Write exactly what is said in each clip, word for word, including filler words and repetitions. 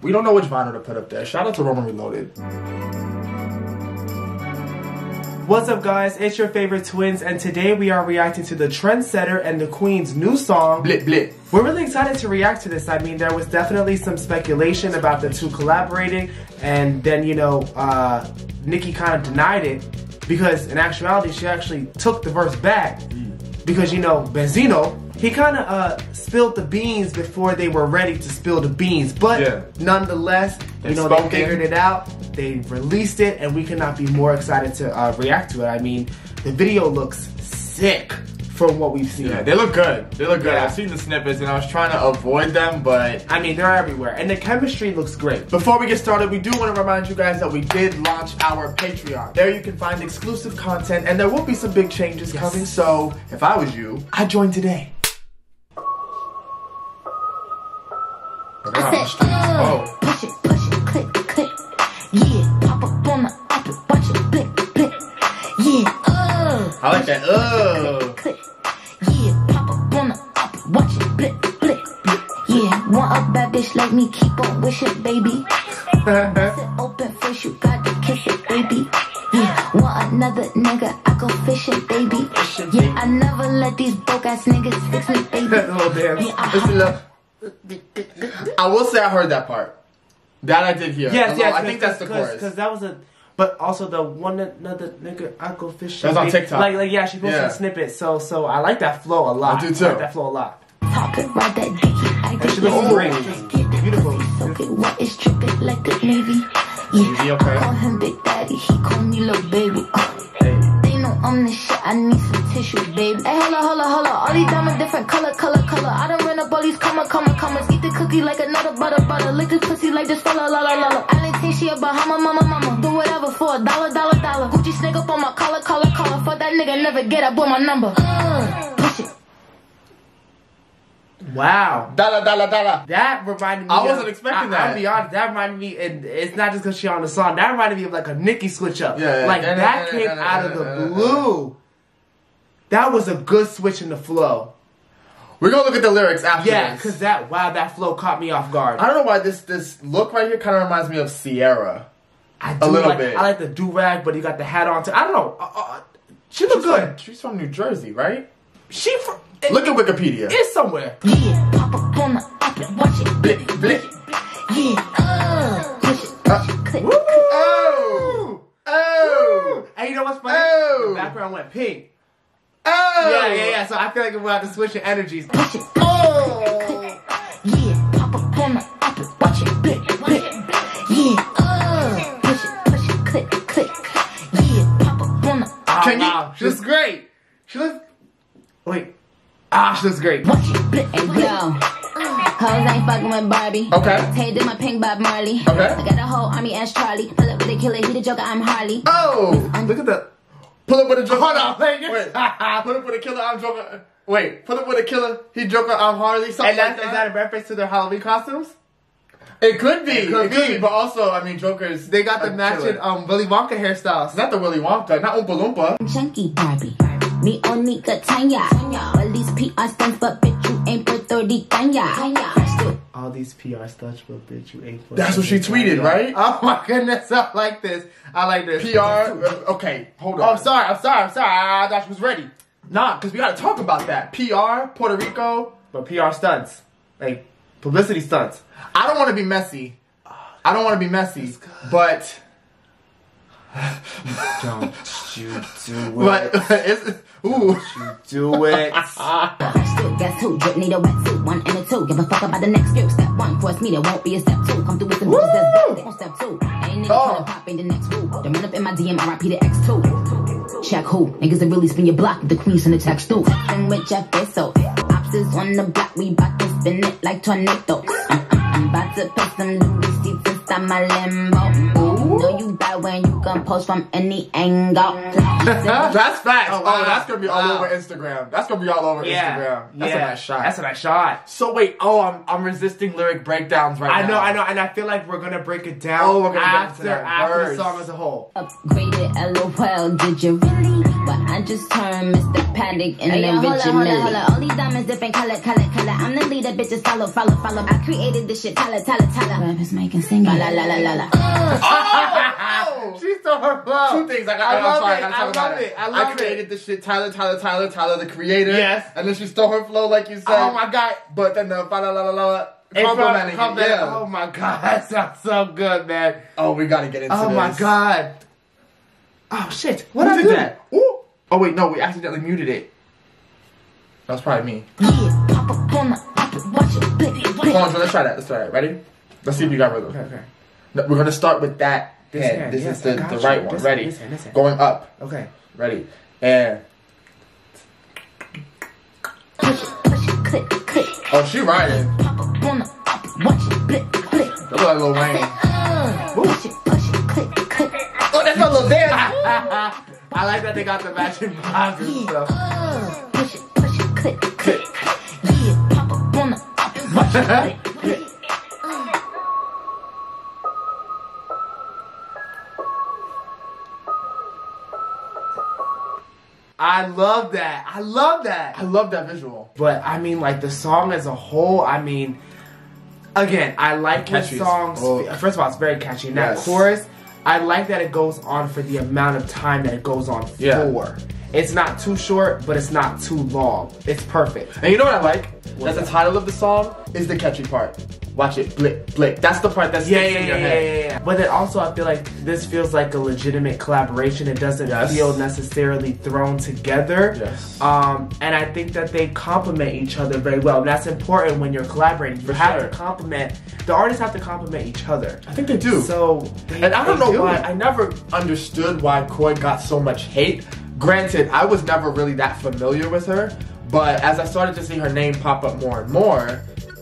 We don't know which vinyl to put up there. Shout out to Roman Reloaded. What's up, guys? It's your favorite twins, and today we are reacting to the Trendsetter and the Queen's new song, Blit Blit. We're really excited to react to this. I mean, there was definitely some speculation about the two collaborating, and then, you know, uh, Nicki kind of denied it, because in actuality, she actually took the verse back. Because, you know, Benzino, he kind of uh, spilled the beans before they were ready to spill the beans. But yeah. nonetheless, they you know, spoken. they figured it out. They released it, and we could not be more excited to uh, react to it. I mean, the video looks sick from what we've seen. Yeah, they look good. They look good. Yeah. I've seen the snippets, and I was trying to avoid them, but... I mean, they're everywhere. And the chemistry looks great. Before we get started, we do want to remind you guys that we did launch our Patreon. There you can find exclusive content, and there will be some big changes yes. coming. So, if I was you, I'd join today. I said, uh, oh. Push it, push it, click, click. Yeah, pop up on the app and watch it, blip, blip. Yeah, uh. I like that, uh. Click, click. Yeah, pop up on the app and watch it, blip, blip, blip. Yeah, want a bad bitch like me, keep on wishing, baby. Sit open face, you gotta kiss it, baby. Yeah, want another nigga, I go fishing, baby. Yeah, I never let these broke ass niggas fix me, baby. Oh, damn. Yeah, I I will say I heard that part. That I did hear. Yes, yes. I think that's the chorus. Because that was a... But also the one another nigga, I go fishing. That's on TikTok. Like, like yeah, she posted yeah. a snippet. So, so I like that flow a lot. I do too. I like that flow a lot. Talking about that dicky, and she looks great. Beautiful. Soak it, what is tripping like the Navy? Yeah, okay. I call him Big Daddy, he call me little baby. Hey. They know I'm the shit, I need some tissue, baby. Hey, holla, holla, holla, all these diamonds different color, color, color. I done ran up all these comma, comma, commas. Eat the cookie like another butter, butter. Lick this pussy like this fella, la, la, la, la. I didn't think she a Bahama, mama, mama. Do whatever for a dollar, dollar, dollar. Gucci snake up on my collar, collar, collar. Fuck that nigga, never get up with my number. Uh, push it. Wow. Dollar, dollar, dollar. That reminded me I of, wasn't expecting I, that. I'll be honest, that reminded me, and it's not just because she on the song, that reminded me of like a Nicki switch up. Yeah, yeah. Like yeah, that yeah, came yeah, yeah, out of the yeah, yeah, blue. That was a good switch in the flow. We're gonna look at the lyrics after yeah, this. because that, wow, that flow caught me off guard. I don't know why this this look right here kind of reminds me of Sierra. I do a little like, bit. I like the do-rag, but he got the hat on too. I don't know. Uh, uh, she looks good. From, she's from New Jersey, right? She from... It, look at Wikipedia. It's somewhere. Yeah, pop up on the app and watch it. Blip, blip. Yeah, uh, push it, push it, click. Woo! Oh! Oh! And you know what's funny? Oh! The background went pink. Oh! Yeah, yeah, yeah. So I feel like we'll have to switch your energies. Push it, oh! Yeah, pop up on the app and watch it, blip, blip. Yeah, uh, push it, push it, click, click. Yeah, pop up on the Oh, Can you? wow. She looks great. She looks. Wait. Ah, she looks great. Watch it, blip, and yo. Hoes ain't fucking with Barbie. Okay. Hey, did my pink Bob Marley. Okay. I got a whole army as Charlie. Pull up with a killer, he the Joker, I'm Harley. Oh! Look at that. Pull up with a Joker. Hold on, wait. Wait. Pull up with a killer, I'm Joker. Wait. Pull up with a killer, he Joker, I'm Harley. Something And that's, like that. is that a reference to their Halloween costumes? It could be. It could it could be. be. But also, I mean, Joker's. They got the a matching killer. um Willy Wonka hairstyles. It's not the Willy Wonka, not Oompa Loompa. Chunky Barbie. Me only got Tanya. All these P R stunts, but bitch, you ain't Puerto Rican. All these P R stunts, but bitch, you ain't. That's what she tweeted, right? Oh my goodness, I like this. I like this. P R. Okay, hold on. Oh, I'm sorry. I'm sorry. I'm sorry. I thought she was ready. Nah, because we got to talk about that. P R, Puerto Rico. But P R stunts, like publicity stunts. I don't want to be messy. I don't want to be messy, but. Don't you do it. But it's. Ooh. You do it. Still, guess who? Drip need a wetsuit, one and a two. Give a fuck about the next few. Step one, force me, there won't be a step two. Come through with some bitches that's big. They on step two. Ain't nigga Oh. tryna pop in the next woo. They run up in my D M, R I P to X two. Check who? Niggas that really spin your block with the queen in the text too. Texting with Jeff Bezos. Ops is on the block, we bout to spin it like tornadoes. I'm, I'm, I'm about to put some new receipts inside my limbo. Ooh. You know you bad when you can post from any angle. That's facts. Oh, Oh, wow. that's gonna be all Wow. over Instagram. That's gonna be all over Yeah. Instagram. That's yeah. a nice shot. That's a nice shot. So wait, oh, I'm I'm resisting lyric breakdowns right I now. know, I know, and I feel like we're gonna break it down Oh, we're gonna get after, into that after verse. the song as a whole. Upgraded, lol, did you really? But I just turned Mister Paddock and Hey, then yo, hold Richard up, hold Mille. up, hold up. All these diamonds different color, color, color. I'm the leader, bitches follow, follow, follow. I created this shit, tala, tala, tala. Rappers making singing, la, la, la, la, la. Oh! She stole her flow. Two things. I got. I I'm love sorry. it. I, gotta I talk about love it. I love it. created this shit. Tyler, Tyler, Tyler, Tyler, the creator. Yes. And then she stole her flow, like you said. Oh my god. But then the fa la la la la. It's Complimenting it, compliment- yeah. Oh my god, that sounds so good, man. Oh, we gotta get into Oh this. my god. Oh shit. What Who I did do? that? Ooh. Oh wait, no, we accidentally muted it. That was probably me. Yeah, pop up on the, pop it, watch it, blip, blip. Hold on, so let's try that. Let's try that. Ready? Let's see if you got rhythm. Okay, okay. No, we're gonna start with that This hand. hand, This yes, is the, I got the you. right one. This Ready? hand, this hand, this hand. Going up. Okay. Ready? And Push it, push it, click, click. oh, she riding. Pop up on the, pop it, watch it, blip, blip. That look like Lil Wayne. Uh, push it, push it, click, click. Oh, that's a little dance. I like that they got the matching vibes and Yeah, stuff. uh, push it, push it, click, click. Yeah, pop up on the, pop it, watch it, blip, blip. I love that. I love that. I love that visual. But I mean, like the song as a whole, I mean, again, I like when Catchy as songs. fuck. First of all, it's very catchy. And that Yes. chorus, I like that it goes on for the amount of time that it goes on Yeah. for. It's not too short, but it's not too long. It's perfect. And you know what I like? What's That the that? title of the song is the catchy part. Watch it, blip, blip. That's the part that sticks Yeah, yeah, in yeah, your yeah, head. yeah, yeah. But then also, I feel like this feels like a legitimate collaboration. It doesn't Yes. feel necessarily thrown together. Yes. Um, and I think that they complement each other very well. And that's important when you're collaborating. You For have sure. to complement. The artists have to complement each other. I think they do. So, they, And I don't they know do why. it. I never understood why Koi got so much hate. Granted, I was never really that familiar with her, but as I started to see her name pop up more and more,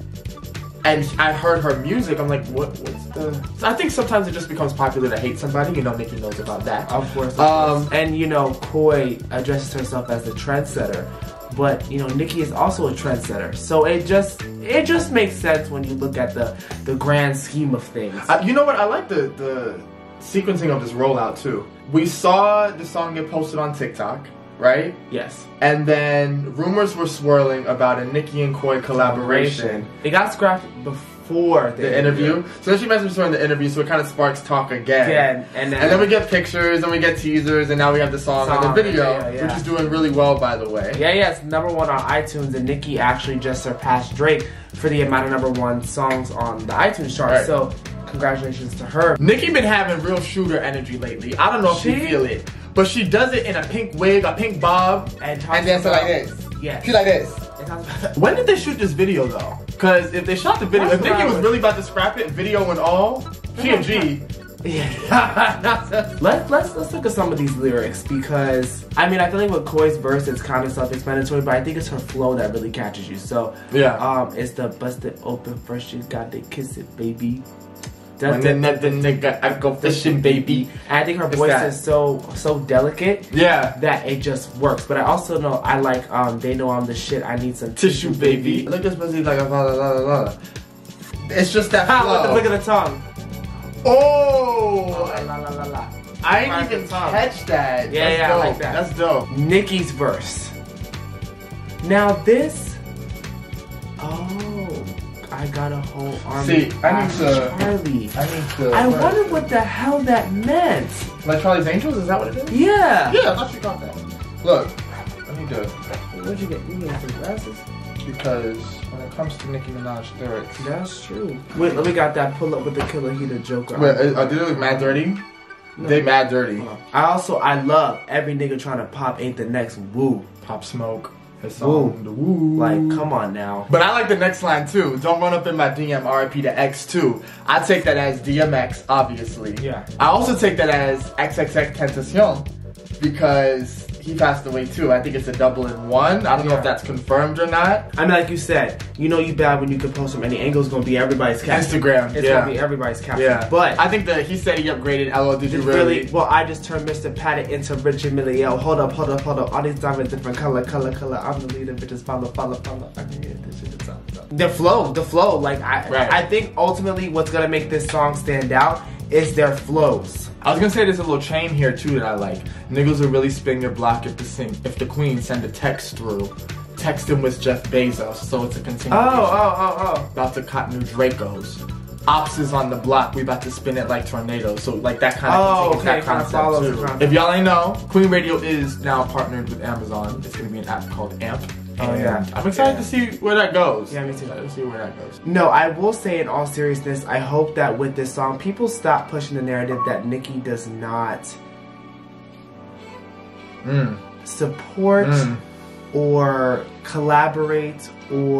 and I heard her music, I'm like, what? What's the? So I think sometimes it just becomes popular to hate somebody. You know, Nicki knows about that. Of course. Of Um, course. And you know, Koi addresses herself as the trendsetter, but you know, Nicki is also a trendsetter. So it just it just makes sense when you look at the the grand scheme of things. Uh, you know what? I like the the sequencing of this rollout too. We saw the song get posted on TikTok, right? Yes. And then rumors were swirling about a Nicki and Koi collaboration. It got scrapped before the, The interview. So then she messaged her in the interview, so it kind of sparks talk again. Again, and then, And then we get pictures, and we get teasers, and now we have the song, Song, and the video, yeah, yeah. which is doing really well, by the way. Yeah, yeah, it's number one on iTunes, and Nicki actually just surpassed Drake for the amount of number one songs on the iTunes chart. Right. So, congratulations to her. Nicki been having real shooter energy lately. I don't know if She- you feel it, but she does it in a pink wig, a pink bob, And, talks and dances about- like this. Yes. She like this. It talks about- When did they shoot this video though? Because if they shot the video, That's if Nicki what I was was- really about to scrap it, video and all, she a G. Yeah. let's let's let's look at some of these lyrics because I mean I feel like with Koi's verse it's kind of self-explanatory, but I think it's her flow that really catches you. So Yeah. um, it's the bust it open first, you got to kiss it, baby. When the the nigga, I go fishing, baby. And I think her It's voice that. is so so delicate Yeah. that it just works. But I also know I like um they know I'm the shit. I need some Tissue, baby. Look at this pussy like a la la la la la. It's just that Ah, flow. look, at- look at the tongue. Oh, La la la la. I didn't Right, even the tongue. catch that. Yeah, That's yeah, I dope. like that. That's dope. Nicki's verse. Now this. Oh, I got a whole army. See, I need of to- Charlie. I need to. I wonder what the hell that meant. Like Charlie's Angels? Is that what it is? Yeah. Yeah, I thought you got that. Look, I need to. Where'd you get? You get some glasses? Because when it comes to Nicki Minaj lyrics. That's true. Wait, let me got that pull up with the Killer Heater Joker. Wait, uh, did it look mad dirty? No. They mad dirty. I also I love every nigga trying to pop ain't the next woo. Pop Smoke. His Woo. song, the woo. Like, come on now. But I like the next line too. Don't run up in my D M, R I P to X two. I take that as D M X, obviously. Yeah. I also take that as X X X Tentacion because he passed away too. I think it's a double in one. I don't yeah. know if that's confirmed or not. I mean, like you said, you know you bad when you can post from any angle. It's gonna be everybody's caption. Instagram. It's yeah. gonna be everybody's caption. Yeah. But I think that he said he upgraded. L O, did you really? really? Well, I just turned Mister Patty into Richard Miliel. Hold up, hold up, hold up. All these diamonds different color, color, color. I'm the leader, bitches follow, follow, follow. I can get this shit. It's up, it's up. The flow, the flow. Like I, right. I think ultimately what's gonna make this song stand out is their flows. I was gonna say there's a little chain here too that I like. Niggas will really spin your block if the sing if the queen send a text through. Text him with Jeff Bezos, so it's a continuation. Oh, oh, oh, oh. About to cop new Dracos. Ops is on the block. We about to spin it like tornadoes. So like that kind of oh, okay, that kind of follows the concept. If y'all ain't know, Queen Radio is now partnered with Amazon. It's gonna be an app called Amp. Oh yeah. I'm excited yeah. to see where that goes. Yeah, me too. Let's see where that goes. No, I will say in all seriousness, I hope that with this song, people stop pushing the narrative that Nicki does not mm. support mm. or collaborate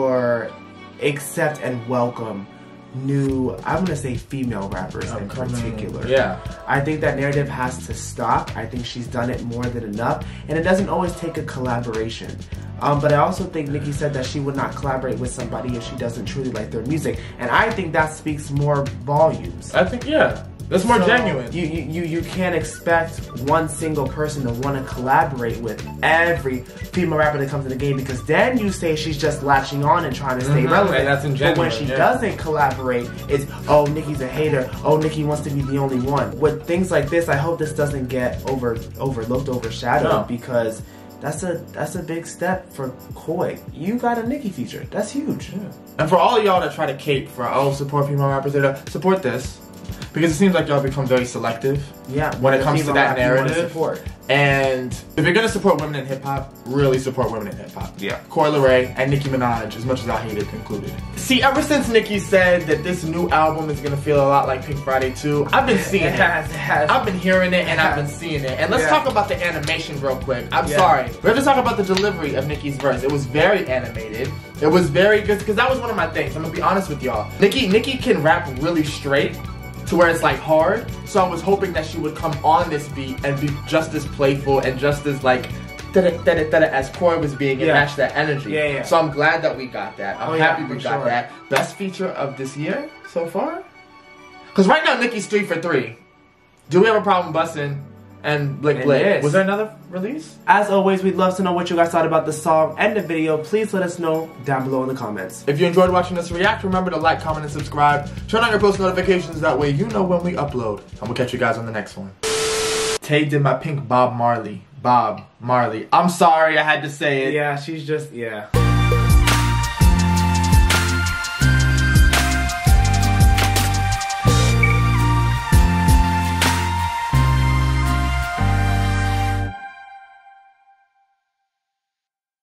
or accept and welcome new, I'm gonna say female rappers in particular. Yeah. I think that narrative has to stop. I think she's done it more than enough. And it doesn't always take a collaboration. Um, but I also think Nicki said that she would not collaborate with somebody if she doesn't truly like their music. And I think that speaks more volumes. I think, yeah. That's more so genuine. You, you, you, you can't expect one single person to want to collaborate with every female rapper that comes in the game, because then you say she's just latching on and trying to stay mm-hmm. relevant. And that's ingenuine, but when she yeah. doesn't collaborate, it's, oh, Nicki's a hater. Oh, Nicki wants to be the only one. With things like this, I hope this doesn't get over overlooked, overshadowed, no. because that's a that's a big step for Koi. You got a Nicki feature. That's huge. Yeah. And for all of y'all that try to cape for, oh, support female rappers, support this. Because it seems like y'all become very selective yeah, when it comes to that narrative. Support. And if you're gonna support women in hip hop, really support women in hip hop. Yeah. Coi Leray and Nicki Minaj, as much as I hate it, included. See, ever since Nicki said that this new album is gonna feel a lot like Pink Friday two, I've been seeing it. it. Has, it has. I've been hearing it and I've been seeing it. And let's yeah. talk about the animation real quick. I'm yeah. sorry. We're gonna talk about the delivery of Nicki's verse. It was very animated. It was very good, because that was one of my things. I'm gonna be honest with y'all. Nicki, Nicki can rap really straight, to where it's like hard, so I was hoping that she would come on this beat and be just as playful and just as like da-da, da-da, da-da, as Coi was being and yeah. match that energy. Yeah, yeah. So I'm glad that we got that. I'm oh, happy yeah, we got sure. that. Best feature of this year so far? Because right now Nicki's three for three. Do we have a problem busting and Blick Blick? Was there another release? As always, we'd love to know what you guys thought about the song and the video. Please let us know down below in the comments. If you enjoyed watching us react, remember to like, comment, and subscribe. Turn on your post notifications, that way you know when we upload. And we'll catch you guys on the next one. Tay did my pink Bob Marley. Bob Marley. I'm sorry I had to say it. Yeah, she's just, yeah.